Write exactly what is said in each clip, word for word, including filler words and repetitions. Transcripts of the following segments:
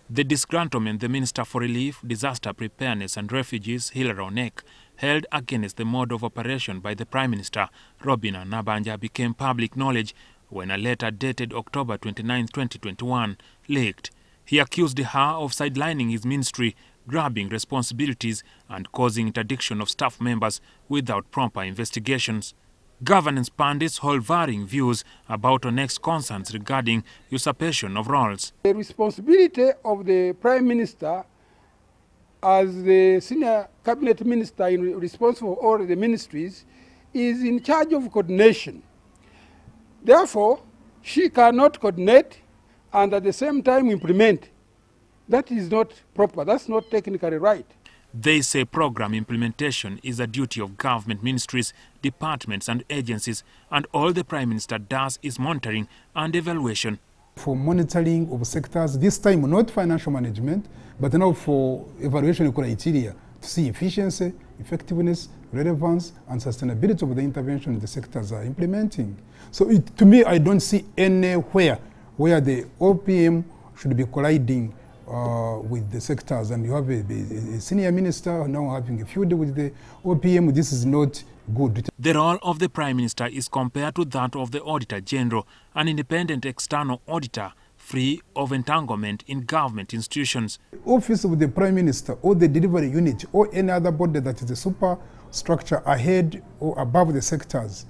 The disgruntlement the Minister for Relief, Disaster Preparedness and Refugees, Hillary Onek, held against the mode of operation by the Prime Minister, Robinah Nabbanja, became public knowledge when a letter dated October twenty-ninth, twenty twenty-one, leaked. He accused her of sidelining his ministry, grabbing responsibilities and causing interdiction of staff members without proper investigations. Governance pundits hold varying views about Onek's concerns regarding usurpation of roles. The responsibility of the Prime Minister as the senior cabinet minister in responsible for all the ministries is in charge of coordination. Therefore, she cannot coordinate and at the same time implement. That is not proper. That's not technically right. They say program implementation is a duty of government ministries, departments and agencies, and all the Prime Minister does is monitoring and evaluation. For monitoring of sectors, this time not financial management, but now for evaluation criteria to see efficiency, effectiveness, relevance and sustainability of the intervention the sectors are implementing. So it, to me, I don't see anywhere where the O P M should be colliding Uh, with the sectors, and you have a, a, a senior minister now having a feud with the O P M. This is not good. The role of the Prime Minister is compared to that of the Auditor General, an independent external auditor free of entanglement in government institutions. Office of the Prime Minister or the delivery unit or any other body that is a superstructure ahead or above the sectors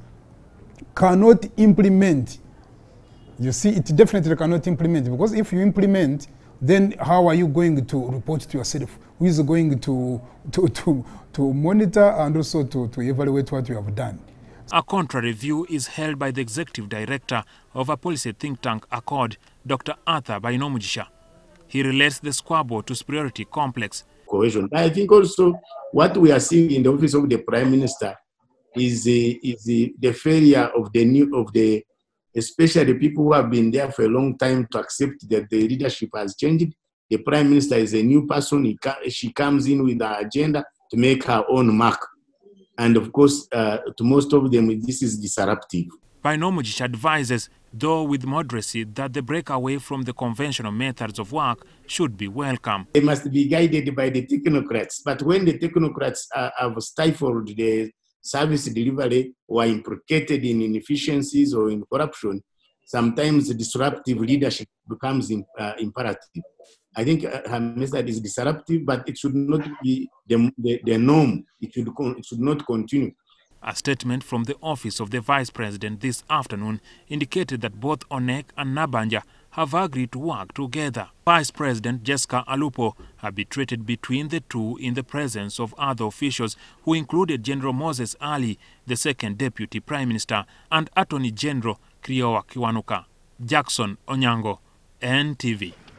cannot implement. You see, it definitely cannot implement, because if you implement, then how are you going to report to yourself? Who is going to, to, to, to monitor and also to, to evaluate what you have done? A contrary view is held by the Executive Director of a policy think tank, Accord, Doctor Arthur Bainomujisha. He relates the squabble to superiority complex. Cohesion. I think also what we are seeing in the office of the Prime Minister is, uh, is uh, the failure of the new of the especially people who have been there for a long time to accept that the leadership has changed. The Prime Minister is a new person. He she comes in with her agenda to make her own mark. And of course, uh, to most of them, this is disruptive. Bainomujisha advises, though with moderacy, that the break away from the conventional methods of work should be welcome. They must be guided by the technocrats. But when the technocrats uh, have stifled the service delivery or implicated in inefficiencies or in corruption, sometimes disruptive leadership becomes in, uh, imperative. I think uh, her method is disruptive, but it should not be the, the, the norm. It should, it should not continue. A statement from the office of the Vice President this afternoon indicated that both Onek and Nabbanja have agreed to work together. Vice President Jessica Alupo arbitrated between the two in the presence of other officials who included General Moses Ali, the second Deputy Prime Minister, and Attorney General Kiwanuka. Jackson Onyango, N T V.